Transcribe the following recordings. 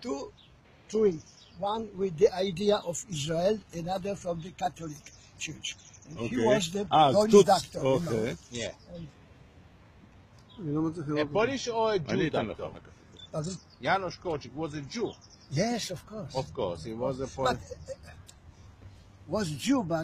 two twins. One with the idea of Israel, another from the Catholic Church. And he was the Polish doctor. Okay. Yeah. And A Polish or a Jew אני אתן לך. doctor? pardon? Janusz Korczak was a Jew. Yes, of course. Of course, he was a But Polish. was Jew, but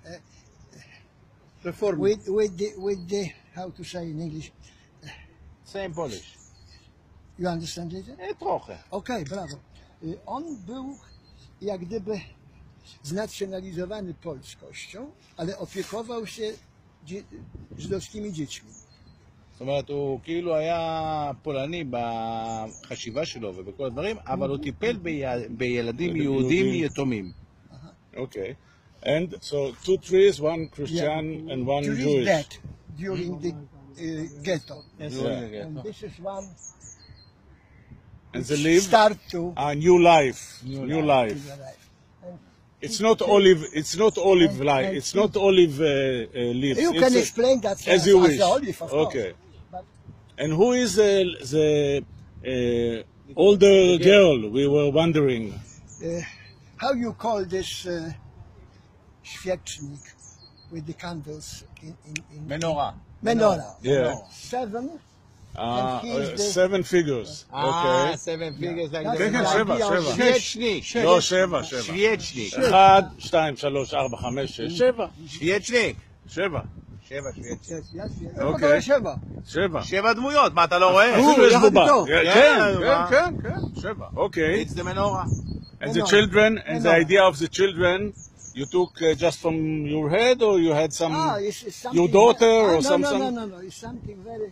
Reform. with the how to say in English. Same Polish. You understand it? Trochę. Okej, brawo. On był jak gdyby znacjonalizowany polskością, ale opiekował się żydowskimi dziećmi. זאת אומרת, הוא כאילו היה פולני בחשיבה שלו ובכל הדברים, אבל הוא טיפל בילדים יהודים יתומים. Okay. And so 2 trees, one Christian and one Jewish Jewish. dead during the ghetto. Yeah. And this is one And they live start to a new life. New life. arrive. And It's not olive. It's not olive life. It's not olive leaves. you It's can a- explain that as you wish. the olive, of course. Okay. But And who is the older girl? We were wondering. how you call this świecznik with the candles in מנורה. menorah? Yeah. 7. And he is the- 7 figures. Okay. 7 figures like That's כן, כן, the 7, idea of 7. שוויצ'ניק. לא, 7, 7. שוויצ'ניק. 1, 2, 3, 4, 5, 6, 7. שוויצ'ניק. 7. 7 שוויצ'ניק. Yes, yes. אוקיי. 7. 7. 7 דמויות, מה אתה לא רואה? אפילו יש יחד בובה. איתו. כן, מה? כן, כן, 7. אוקיי. It's the menorah. And the Menorah. children, and the Menorah. idea of the children, you took just from your head, or you had some, It's something. your daughter, or no, some. No. It's something very.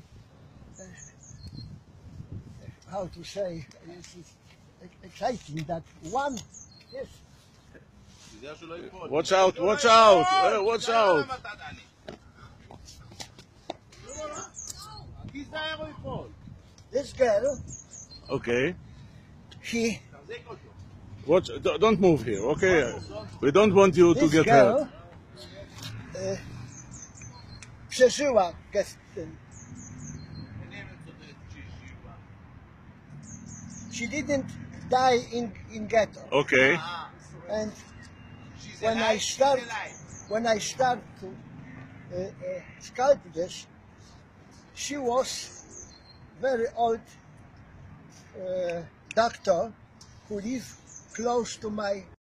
How to say? It's exciting that one. Yes. Watch out! Watch out! Watch out! This girl, Okay. she. Watch! Don't move here. Okay. We don't want you to This get girl. hurt. Przeżyła ten. She didn't die in ghetto. Okay. And when I start to sculpt this, she was very old doctor who lived close to my